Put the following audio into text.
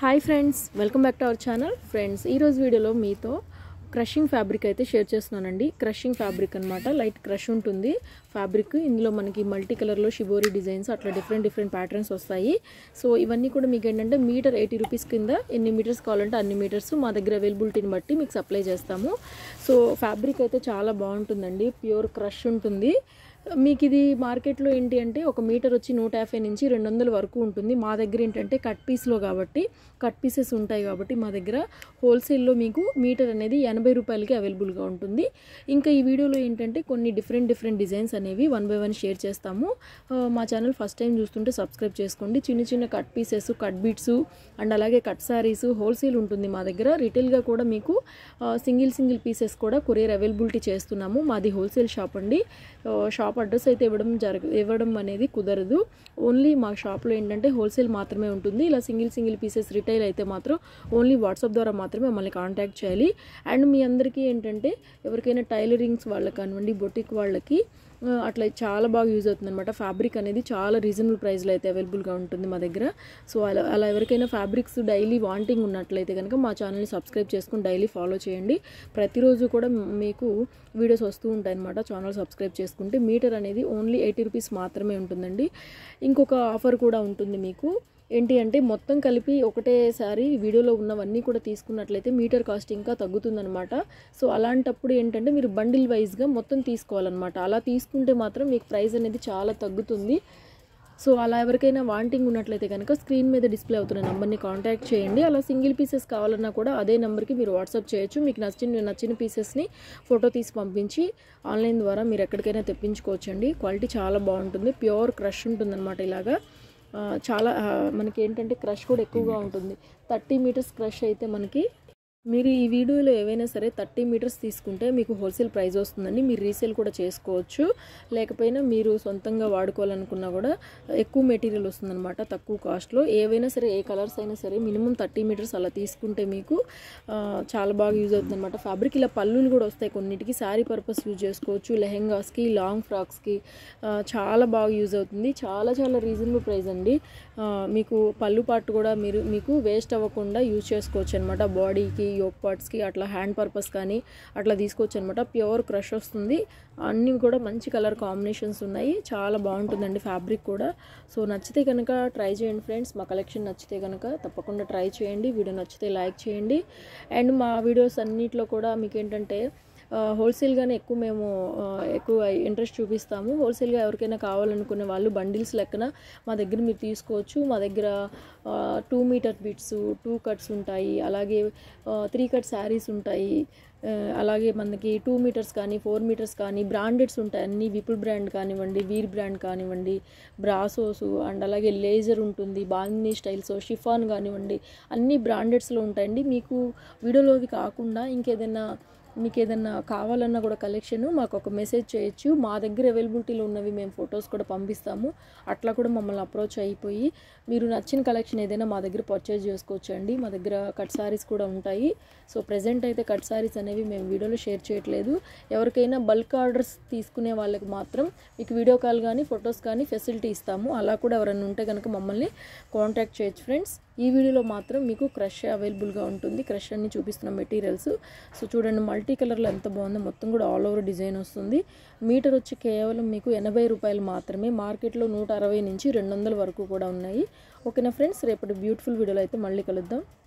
Hi friends, welcome back to our channel. Friends, ఈరోజు వీడియోలో మీతో క్రషింగ్ ఫ్యాబ్రిక్ అయితే షేర్ చేస్తున్నానండి. క్రషింగ్ ఫ్యాబ్రిక్ అనమాట. లైట్ క్రష్ ఉంటుంది ఫ్యాబ్రిక్. ఇందులో మనకి మల్టీ కలర్లో షిబోరీ డిజైన్స్ అట్లా డిఫరెంట్ ప్యాటర్న్స్ వస్తాయి. సో ఇవన్నీ కూడా మీకు ఏంటంటే మీటర్ 80 రూపీస్ కింద ఎన్ని మీటర్స్ కావాలంటే అన్ని మీటర్స్ మా దగ్గర అవైలబిలిటీని బట్టి మీకు సప్లై చేస్తాము. సో ఫ్యాబ్రిక్ అయితే చాలా బాగుంటుందండి. ప్యూర్ క్రష్ ఉంటుంది. మీకు ఇది మార్కెట్లో ఏంటి అంటే ఒక మీటర్ వచ్చి 150 నుంచి 200 వరకు ఉంటుంది. మా దగ్గర ఏంటంటే కట్ పీస్లో కాబట్టి కట్ పీసెస్ ఉంటాయి కాబట్టి మా దగ్గర హోల్సేల్లో మీకు మీటర్ అనేది 80 రూపాయలకి అవైలబుల్గా ఉంటుంది. ఇంకా ఈ వీడియోలో ఏంటంటే కొన్ని డిఫరెంట్ డిజైన్స్ అనేవి 1 బై 1 షేర్ చేస్తాము. మా ఛానల్ ఫస్ట్ టైం చూస్తుంటే సబ్స్క్రైబ్ చేసుకోండి. చిన్న cut pieces, cut bits and అలాగే కట్ సారీస్ హోల్సేల్ ఉంటుంది మా దగ్గర. రిటైల్గా కూడా మీకు సింగిల్ పీసెస్ కూడా కొరియర్ అవైలబిలిటీ చేస్తున్నాము. మాది హోల్సేల్ షాప్ అండి. షాప్ అడ్రస్ అయితే ఇవ్వడం అనేది కుదరదు. ఓన్లీ మా షాప్లో ఏంటంటే హోల్సేల్ మాత్రమే ఉంటుంది. ఇలా సింగిల్ పీసెస్ రిటైల్ అయితే మాత్రం ఓన్లీ వాట్సాప్ ద్వారా మాత్రమే మమ్మల్ని కాంటాక్ట్ చేయాలి. అండ్ మీ అందరికీ ఏంటంటే ఎవరికైనా టైలరింగ్స్ వాళ్ళకి కానివ్వండి, బొటిక్ వాళ్ళకి అట్లా చాలా బాగా యూజ్ అవుతుంది అనమాట. ఫ్యాబ్రిక్ అనేది చాలా రీజనబుల్ ప్రైస్లో అయితే అవైలబుల్గా ఉంటుంది మా దగ్గర. సో అలా ఎవరికైనా ఫ్యాబ్రిక్స్ డైలీ వాంటింగ్ ఉన్నట్లయితే కనుక మా ఛానల్ని సబ్స్క్రైబ్ చేసుకుని డైలీ ఫాలో చేయండి. ప్రతిరోజు కూడా మీకు వీడియోస్ వస్తూ ఉంటాయి అనమాట. ఛానల్ సబ్స్క్రైబ్ చేసుకుంటే మీటర్ అనేది ఓన్లీ 80 రూపీస్ మాత్రమే ఉంటుందండి. ఇంకొక ఆఫర్ కూడా ఉంటుంది మీకు. ఏంటి అంటే మొత్తం కలిపి ఒకటేసారి వీడియోలో ఉన్నవన్నీ కూడా తీసుకున్నట్లయితే మీటర్ కాస్ట్ ఇంకా తగ్గుతుందనమాట. సో అలాంటప్పుడు ఏంటంటే మీరు బండిల్ వైజ్గా మొత్తం తీసుకోవాలన్నమాట. అలా తీసుకుంటే మాత్రం మీకు ప్రైస్ అనేది చాలా తగ్గుతుంది. సో అలా ఎవరికైనా వాంటింగ్ ఉన్నట్లయితే కనుక స్క్రీన్ మీద డిస్ప్లే అవుతున్న నెంబర్ని కాంటాక్ట్ చేయండి. అలా సింగిల్ పీసెస్ కావాలన్నా కూడా అదే నెంబర్కి మీరు వాట్సాప్ చేయొచ్చు. మీకు నచ్చిన పీసెస్ని ఫోటో తీసి పంపించి ఆన్లైన్ ద్వారా మీరు ఎక్కడికైనా తెప్పించుకోవచ్చండి. క్వాలిటీ చాలా బాగుంటుంది. ప్యూర్ క్రష్ ఉంటుందన్నమాట. ఇలాగా చాలా మనకి ఏంటంటే క్రష్ కూడా ఎక్కువగా ఉంటుంది. 30 మీటర్స్ క్రష్ అయితే మనకి మీరు ఈ వీడియోలో ఏవైనా సరే 30 మీటర్స్ తీసుకుంటే మీకు హోల్సేల్ ప్రైస్ వస్తుందండి. మీరు రీసేల్ కూడా చేసుకోవచ్చు. లేకపోయినా మీరు సొంతంగా వాడుకోవాలనుకున్నా కూడా ఎక్కువ మెటీరియల్ వస్తుందన్నమాట తక్కువ కాస్ట్లో. ఏవైనా సరే ఏ కలర్స్ అయినా సరే మినిమం 30 మీటర్స్ అలా తీసుకుంటే మీకు చాలా బాగా యూజ్ అవుతుంది అనమాట. ఫ్యాబ్రిక్ ఇలా పళ్ళులు కూడా వస్తాయి. కొన్నిటికి శారీ పర్పస్ యూజ్ చేసుకోవచ్చు. లెహెంగాస్కి, లాంగ్ ఫ్రాక్స్కి చాలా బాగా యూజ్ అవుతుంది. చాలా రీజనబుల్ ప్రైస్ అండి. మీకు పళ్ళు పార్ట్ కూడా మీకు వేస్ట్ అవ్వకుండా యూజ్ చేసుకోవచ్చు అనమాట. బాడీకి, యోక్ పార్ట్స్కి అట్లా హ్యాండ్ పర్పస్ కానీ అట్లా తీసుకోవచ్చు అనమాట. ప్యూర్ క్రష్ వస్తుంది. అన్నీ కూడా మంచి కలర్ కాంబినేషన్స్ ఉన్నాయి. చాలా బాగుంటుందండి ఫ్యాబ్రిక్ కూడా. సో నచ్చితే కనుక ట్రై చేయండి ఫ్రెండ్స్. మా కలెక్షన్ నచ్చితే కనుక తప్పకుండా ట్రై చేయండి. వీడియో నచ్చితే లైక్ చేయండి. అండ్ మా వీడియోస్ అన్నిట్లో కూడా మీకు ఏంటంటే హోల్సేల్గానే మేము ఎక్కువ ఇంట్రెస్ట్ చూపిస్తాము. హోల్సేల్గా ఎవరికైనా కావాలనుకునే వాళ్ళు బండిల్స్ లెక్కన మా దగ్గర మీరు తీసుకోవచ్చు. మా దగ్గర 2 మీటర్ బిట్స్, 2 కట్స్ ఉంటాయి. అలాగే 3 కట్ శారీస్ ఉంటాయి. అలాగే మనకి 2 మీటర్స్ కానీ 4 మీటర్స్ కానీ బ్రాండెడ్స్ ఉంటాయి. అన్ని విపుల్ బ్రాండ్ కానివ్వండి, వీర్ బ్రాండ్ కానివ్వండి, బ్రాసోస్ అండ్ అలాగే లేజర్ ఉంటుంది, బాందినీ స్టైల్స్, షిఫాన్ కానివ్వండి, అన్ని బ్రాండెడ్స్లో ఉంటాయండి. మీకు వీడియోలోవి కాకుండా మీకు ఏదైనా కావాలన్నా కూడా కలెక్షన్ మాకు ఒక మెసేజ్ చేయొచ్చు. మా దగ్గర అవైలబిలిటీలో ఉన్నవి మేము ఫొటోస్ కూడా పంపిస్తాము. అట్లా కూడా మమ్మల్ని అప్రోచ్ అయిపోయి మీరు నచ్చిన కలెక్షన్ ఏదైనా మా దగ్గర పర్చేజ్ చేసుకోవచ్చు అండి. మా దగ్గర కట్ సారీస్ కూడా ఉంటాయి. సో ప్రెజెంట్ అయితే కట్ సారీస్ అనేవి మేము వీడియోలో షేర్ చేయట్లేదు. ఎవరికైనా బల్క్ ఆర్డర్స్ తీసుకునే వాళ్ళకి మాత్రం మీకు వీడియో కాల్ కానీ ఫొటోస్ కానీ ఫెసిలిటీ ఇస్తాము. అలా కూడా ఎవరైనా ఉంటే కనుక మమ్మల్ని కాంటాక్ట్ చేయొచ్చు ఫ్రెండ్స్. ఈ వీడియోలో మాత్రం మీకు క్రష్ అవైలబుల్గా ఉంటుంది. క్రష్ అన్ని చూపిస్తున్న మెటీరియల్స్. సో చూడండి, మల్టీ కలర్లో ఎంత బాగుందో. మొత్తం కూడా ఆల్ ఓవర్ డిజైన్ వస్తుంది. మీటర్ వచ్చి కేవలం మీకు 80 రూపాయలు మాత్రమే. మార్కెట్లో 160 నుంచి 200 వరకు కూడా ఉన్నాయి. ఓకేనా ఫ్రెండ్స్, రేపటి బ్యూటిఫుల్ వీడియోలో అయితే మళ్ళీ కలుద్దాం.